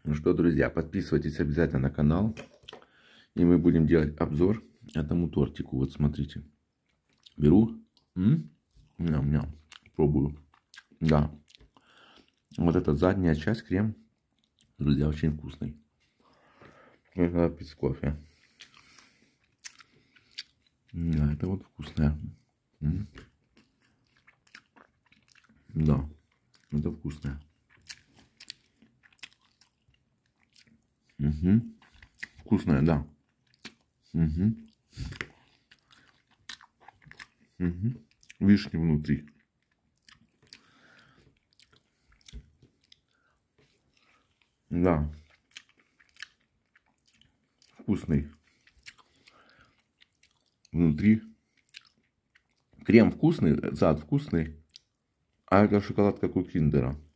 Ну что, друзья, подписывайтесь обязательно на канал. И мы будем делать обзор этому тортику. Вот смотрите. Беру. Ням-ням. Пробую. Да. Вот эта задняя часть, крем, друзья, очень вкусный. Надо пить с кофе. Да, это вот вкусное. Да, это вкусное. Вкусное, да. Вишни внутри. Да. Вкусный. Внутри. Крем вкусный, зад вкусный. А это шоколад как у Киндера.